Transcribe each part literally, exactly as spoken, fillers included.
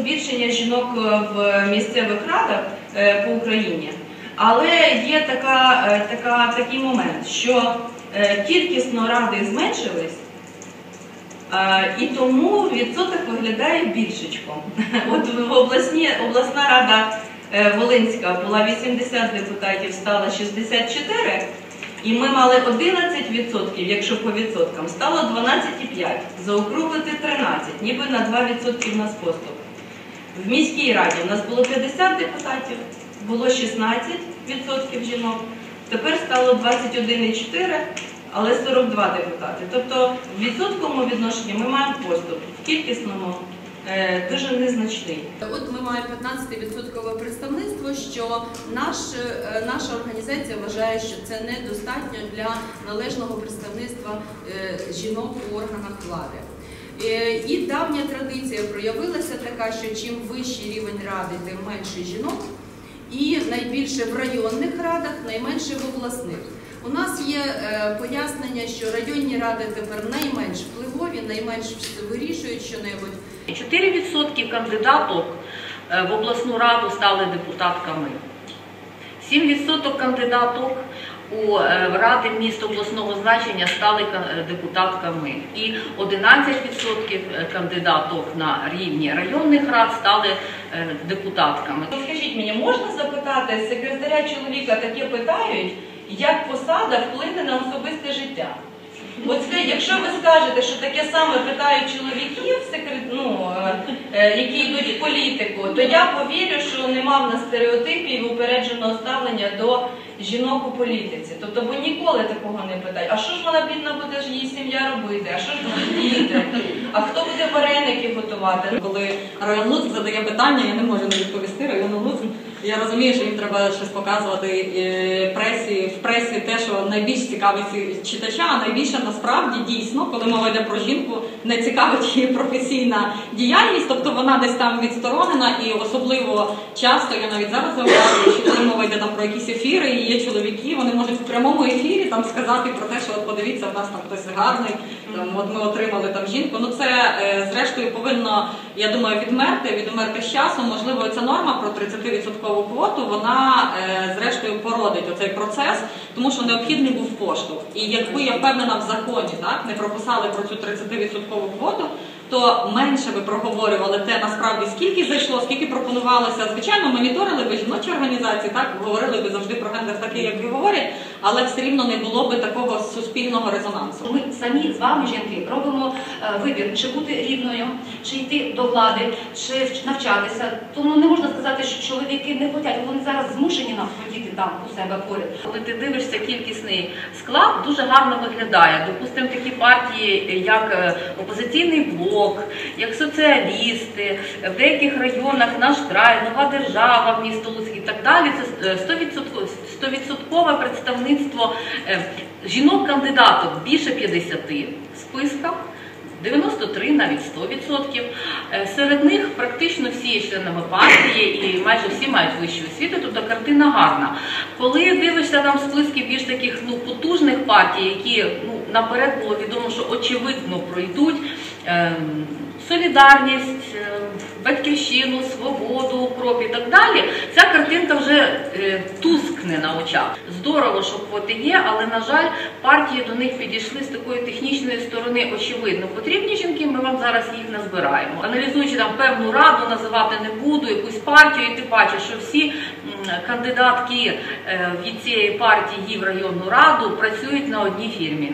збільшення жінок в місцевих радах по Україні, але є така, така, такий момент, що кількісно ради зменшились, і тому відсоток виглядає більшечком. От в обласні, обласна рада Волинська була вісімдесят депутатів, стало шістдесят чотири, і ми мали одинадцять відсотків, якщо по відсоткам, стало дванадцять і п'ять, заокруглити тринадцять, ніби на два відсотки в нас поступ. В міській раді у нас було п'ятдесят депутатів, було шістнадцять відсотків жінок, тепер стало двадцять один і чотири, але сорок два депутати. Тобто в відсотковому відношенні ми маємо поступ, в кількісному дуже незначний. От ми маємо п'ятнадцятивідсоткове представництво, що наш, наша організація вважає, що це недостатньо для належного представництва жінок у органах влади. І давня традиція проявилася така, що чим вищий рівень ради, тим менше жінок, і найбільше в районних радах, найменше в обласних. У нас є е, пояснення, що районні ради тепер найменш впливові, найменш вирішують що-небудь. чотири відсотки кандидаток в обласну раду стали депутатками. сім відсотків кандидаток у ради міст обласного значення стали депутатками. І одинадцять відсотків кандидаток на рівні районних рад стали депутатками. Скажіть мені, можна запитати секретаря чоловіка, таке питають, як посада вплине на особисте життя? От якщо ви скажете, що таке саме питають чоловіків, ну, які йдуть в політику, то я повірю, що нема в нас стереотипів упередженого ставлення до жінок у політиці. Тобто, бо ніколи такого не питають. А що ж вона, бідна, буде ж її сім'я робити? А що ж будуть діти? А хто буде вареники готувати? Коли район Луцьк задає питання, я не можу не відповісти району Луцьк. Я розумію, що їм треба щось показувати пресі, в пресі те, що найбільш цікавить читача, а найбільше насправді дійсно, коли мова йде про жінку, не цікавить її професійна діяльність, тобто вона десь там відсторонена, і особливо часто, я навіть зараз зауважую, що коли мова йде там про якісь ефіри, і є чоловіки, вони можуть в прямому ефірі там сказати про те, що от подивіться, в нас там хтось гарний, там, от ми отримали там жінку. Ну це, е, зрештою, повинно, я думаю, відмерти, відмерти з часом. Можливо, ця норма про тридцятивідсоткову квоту, вона, е, зрештою, породить оцей процес, тому що необхідний був поштовх. І якби, я впевнена, в законі так, не прописали про цю тридцятивідсоткову квоту, то менше би проговорювали те, насправді, скільки зайшло, скільки пропонувалося. Звичайно, моніторили би жіночі організації, так, говорили би завжди про гендер такий, як і говорять, але все рівно не було би такого суспільного резонансу. Ми самі з вами, жінки, робимо вибір, чи бути рівною, чи йти до влади, чи навчатися. Тому не можна сказати, що чоловіки не хочуть, вони зараз змушені нам хотіти там у себе поряд. Коли ти дивишся кількісний склад, дуже гарно виглядає. Допустимо, такі партії, як «Опозиційний блок», як соціалісти, в деяких районах «Наш край», «Нова держава», місто Луцьк і так далі. Це сто відсоткове представництво жінок-кандидаток, більше п'ятдесяти в списках, дев'яносто три, навіть сто відсотків. Серед них практично всі є членами партії і майже всі мають вищу освіту, тобто картина гарна. Коли дивишся там списки більш таких ну, потужних партій, які ну, наперед було відомо, що очевидно пройдуть, е Солідарність, Батьківщину, Свободу, Укроп і так далі, ця картинка вже е, тускне на очах. Здорово, що квоти є, але, на жаль, партії до них підійшли з такої технічної сторони, очевидно. Потрібні жінки, ми вам зараз їх не збираємо. Аналізуючи там певну раду, називати не буду, якусь партію, і ти бачиш, що всі м, кандидатки е, від цієї партії в районну раду працюють на одній фірмі.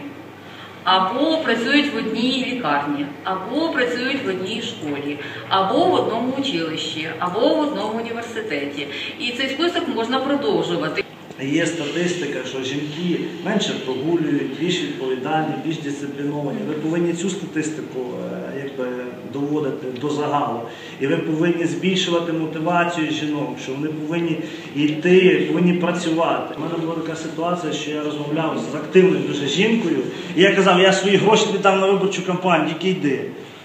Або працюють в одній лікарні, або працюють в одній школі, або в одному училищі, або в одному університеті. І цей список можна продовжувати. Є статистика, що жінки менше прогулюють, більш відповідальні, більш дисципліновані. Ви повинні цю статистику якби, доводити до загалу. І ви повинні збільшувати мотивацію жінок, що вони повинні йти, повинні працювати. У мене була така ситуація, що я розмовляв з активною дуже жінкою, і я казав, я свої гроші віддав на виборчу кампанію, тільки йди.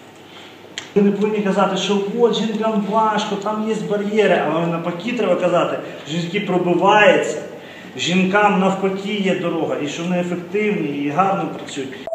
Ви не повинні казати, що от жінкам важко, там є бар'єри, але навпаки треба казати, що жінки пробиваються. Жінкам навпаки є дорога, і що вони ефективні і гарно працюють.